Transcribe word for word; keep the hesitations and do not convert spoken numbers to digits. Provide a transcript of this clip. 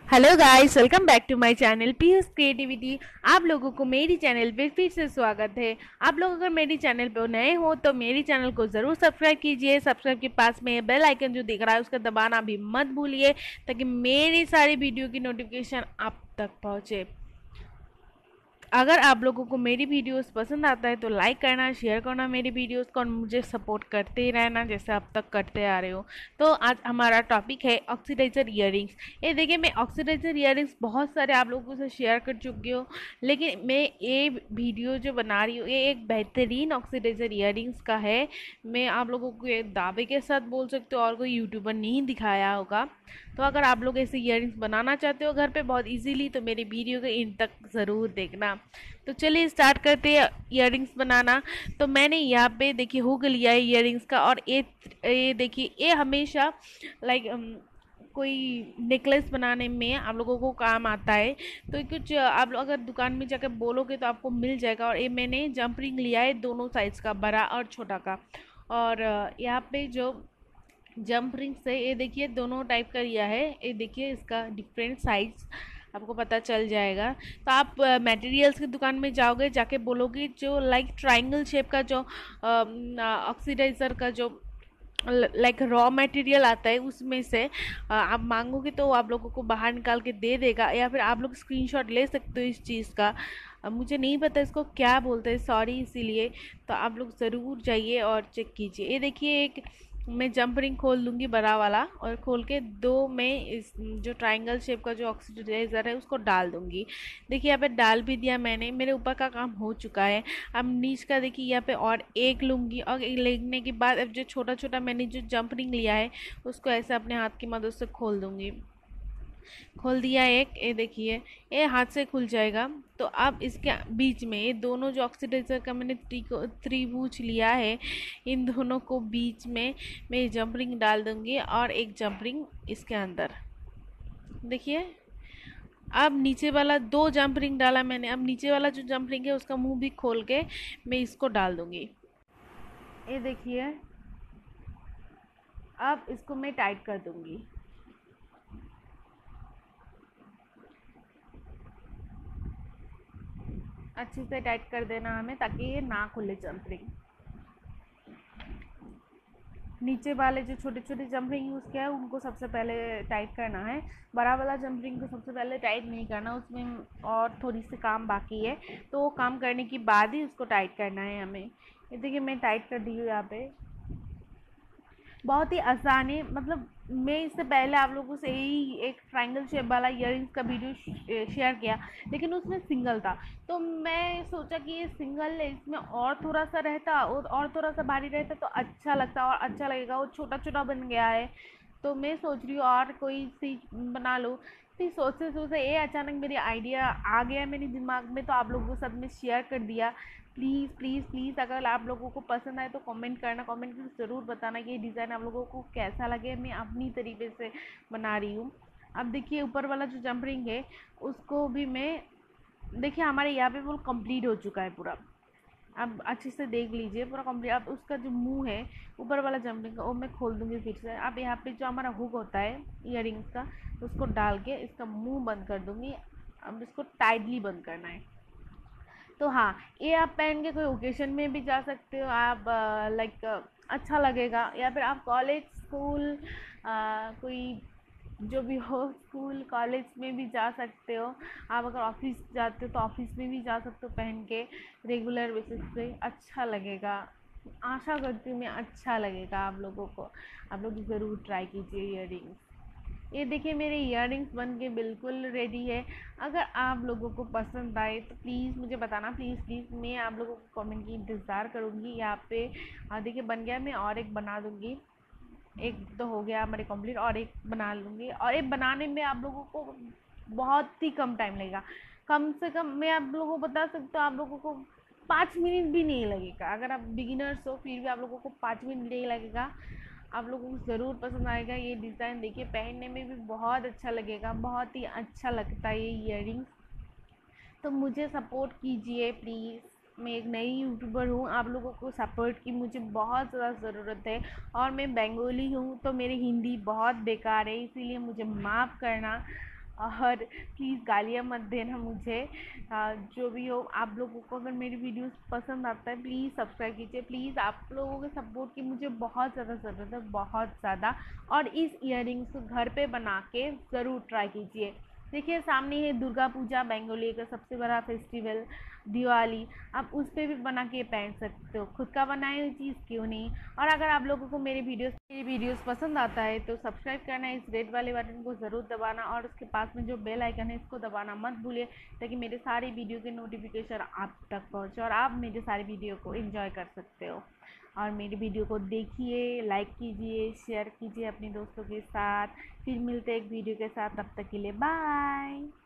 Hello guys, welcome back to my channel Piyush creativity. आप लोगों को मेरी चैनल पे फिर से स्वागत है। आप लोग अगर मेरी चैनल पे नए हो तो मेरी चैनल को ज़रूर सब्सक्राइब कीजिए। सब्सक्राइब के पास में बेल आइकन जो दिख रहा है उसका दबाना भी मत भूलिए, ताकि मेरी सारी वीडियो की नोटिफिकेशन आप तक पहुँचे। अगर आप लोगों को मेरी वीडियोस पसंद आता है तो लाइक करना, शेयर करना मेरी वीडियोस को, और मुझे सपोर्ट करते ही रहना जैसे अब तक करते आ रहे हो। तो आज हमारा टॉपिक है ऑक्सीडाइजर ईयरिंग्स। ये देखिए, मैं ऑक्सीडाइजर ईयरिंग्स बहुत सारे आप लोगों से शेयर कर चुकी हूँ, लेकिन मैं ये वीडियो जो बना रही हूँ ये एक बेहतरीन ऑक्सीडाइजर ईयरिंग्स का है। मैं आप लोगों को ये दावे के साथ बोल सकती हूँ, और कोई यूट्यूबर नहीं दिखाया होगा। तो अगर आप लोग ऐसे ईयरिंग्स बनाना चाहते हो घर पे बहुत इजीली, तो मेरी वीडियो के इन तक ज़रूर देखना। तो चलिए स्टार्ट करते हैं ईयरिंग्स बनाना। तो मैंने यहाँ पे देखिए हुक लिया है ईयरिंग्स का, और ये ये देखिए ये हमेशा लाइक कोई नेकलेस बनाने में आप लोगों को काम आता है। तो कुछ आप लोग अगर दुकान में जाकर बोलोगे तो आपको मिल जाएगा। और ये मैंने जंप रिंग लिया है दोनों साइज़ का, बड़ा और छोटा का। और यहाँ पे जो जंप रिंग्स है ये देखिए दोनों टाइप का लिया है। ये देखिए इसका डिफरेंट साइज आपको पता चल जाएगा। तो आप मटेरियल्स की दुकान में जाओगे, जाके बोलोगे जो लाइक ट्रायंगल शेप का जो ऑक्सीडाइजर का जो लाइक रॉ मटेरियल आता है उसमें से आ, आप मांगोगे तो आप लोगों को बाहर निकाल के दे देगा। या फिर आप लोग स्क्रीनशॉट ले सकते हो इस चीज़ का। अब मुझे नहीं पता इसको क्या बोलते हैं, सॉरी इसीलिए। तो आप लोग ज़रूर जाइए और चेक कीजिए। ये देखिए एक मैं जंप रिंग खोल लूँगी बड़ा वाला, और खोल के दो में इस जो ट्रायंगल शेप का जो ऑक्सीडाइजर है उसको डाल दूँगी। देखिए यहाँ पे डाल भी दिया मैंने, मेरे ऊपर का काम हो चुका है। अब नीच का देखिए यहाँ पे और एक लूँगी, और एक लेने के बाद अब जो छोटा छोटा मैंने जो जंप रिंग लिया है उसको ऐसे अपने हाथ की मदद से खोल दूँगी। खोल दिया एक, ये देखिए ये हाथ से खुल जाएगा। तो अब इसके बीच में ये दोनों जो ऑक्सीडाइजर का मैंने त्रिभुज लिया है, इन दोनों को बीच में मैं जंप रिंग डाल दूंगी, और एक जंप रिंग इसके अंदर। देखिए अब नीचे वाला दो जंप रिंग डाला मैंने। अब नीचे वाला जो जंप रिंग है उसका मुंह भी खोल के मैं इसको डाल दूंगी। ये देखिए अब इसको मैं टाइट कर दूंगी। अच्छे से टाइट कर देना हमें, ताकि ये ना खुले जंप रिंग। नीचे वाले जो छोटे छोटे जंप रिंग यूज़ किया है उनको सबसे पहले टाइट करना है। बड़ा वाला जंप रिंग को सबसे पहले टाइट नहीं करना, उसमें और थोड़ी सी काम बाकी है। तो वो काम करने के बाद ही उसको टाइट करना है हमें। ये देखिए मैं टाइट कर दी हूँ यहाँ पे। बहुत ही आसान है। मतलब मैं इससे पहले आप लोगों से यही एक ट्रायंगल शेप वाला ईयरिंग्स का वीडियो शेयर किया, लेकिन उसमें सिंगल था। तो मैं सोचा कि ये सिंगल है, इसमें और थोड़ा सा रहता और और थोड़ा सा भारी रहता तो अच्छा लगता और अच्छा लगेगा। वो छोटा छोटा बन गया है, तो मैं सोच रही हूँ और कोई सी बना लूँ। फिर सोचते सोचते ये अचानक मेरी आइडिया आ गया मेरे दिमाग में, तो आप लोगों के साथ में शेयर कर दिया। प्लीज़ प्लीज़ प्लीज़ अगर आप लोगों को पसंद आए तो कमेंट करना, कमेंट करके ज़रूर बताना कि ये डिज़ाइन आप लोगों को कैसा लगे। मैं अपनी तरीके से बना रही हूँ। अब देखिए ऊपर वाला जो जंप रिंग है उसको भी मैं, देखिए हमारे यहाँ पे फुल कंप्लीट हो चुका है पूरा। अब अच्छे से देख लीजिए पूरा कंप्लीट। अब उसका जो मुंह है ऊपर वाला जंपिंग का वो मैं खोल दूँगी फिर से। अब यहाँ पे जो हमारा हुक होता है ईयरिंग्स का उसको डाल के इसका मुंह बंद कर दूँगी। अब इसको टाइटली बंद करना है। तो हाँ, ये आप पहन के कोई ओकेशन में भी जा सकते हो आप, लाइक अच्छा लगेगा। या फिर आप कॉलेज स्कूल कोई जो भी हो, स्कूल कॉलेज में भी जा सकते हो। आप अगर ऑफिस जाते हो तो ऑफिस में भी जा सकते हो पहन के, रेगुलर बेसिस पे अच्छा लगेगा। आशा करती हूँ मैं अच्छा लगेगा आप लोगों को। आप लोग ज़रूर ट्राई कीजिए ईयरिंग्स। ये देखिए मेरे इयररिंग्स बन के बिल्कुल रेडी है। अगर आप लोगों को पसंद आए तो प्लीज़ मुझे बताना, प्लीज़ प्लीज़। मैं आप लोगों को कमेंट की इंतज़ार करूँगी। यहाँ पे हाँ देखिए बन गया, मैं और एक बना दूँगी। एक तो हो गया हमारे कंप्लीट, और एक बना लूँगी। और एक बनाने में आप लोगों को बहुत ही कम टाइम लगेगा। कम से कम मैं आप लोगों को बता सकती हूँ, आप लोगों को पाँच मिनट भी नहीं लगेगा। अगर आप बिगिनर्स हो फिर भी आप लोगों को पाँच मिनट नहीं लगेगा। आप लोगों को ज़रूर पसंद आएगा ये डिज़ाइन। देखिए पहनने में भी बहुत अच्छा लगेगा, बहुत ही अच्छा लगता है ये ईयरिंग्स। तो मुझे सपोर्ट कीजिए प्लीज़। मैं एक नई यूट्यूबर हूँ, आप लोगों को सपोर्ट की मुझे बहुत ज़्यादा ज़रूरत है। और मैं बंगाली हूँ तो मेरी हिंदी बहुत बेकार है, इसीलिए मुझे माफ़ करना। और प्लीज़ गालियाँ मत देना मुझे। आ, जो भी हो, आप लोगों को अगर मेरी वीडियोस पसंद आता है प्लीज़ सब्सक्राइब कीजिए। प्लीज़ आप लोगों के सपोर्ट की मुझे बहुत ज़्यादा ज़रूरत है, बहुत ज़्यादा। और इस इयररिंग्स को घर पे बना के ज़रूर ट्राई कीजिए। देखिए सामने है दुर्गा पूजा, बंगाली का सबसे बड़ा फेस्टिवल, दिवाली। आप उस पर भी बना के पहन सकते हो, खुद का बनाई हुई चीज़ क्यों नहीं। और अगर आप लोगों को मेरे वीडियोस मेरी वीडियोस पसंद आता है तो सब्सक्राइब करना, इस रेड वाले बटन को ज़रूर दबाना और उसके पास में जो बेल आइकन है इसको दबाना मत भूलिए, ताकि मेरे सारे वीडियो के नोटिफिकेशन आप तक पहुँचे और आप मेरे सारे वीडियो को एंजॉय कर सकते हो। और मेरी वीडियो को देखिए, लाइक कीजिए, शेयर कीजिए अपने दोस्तों के साथ। फिर मिलते हैं एक वीडियो के साथ, तब तक के लिए बाय।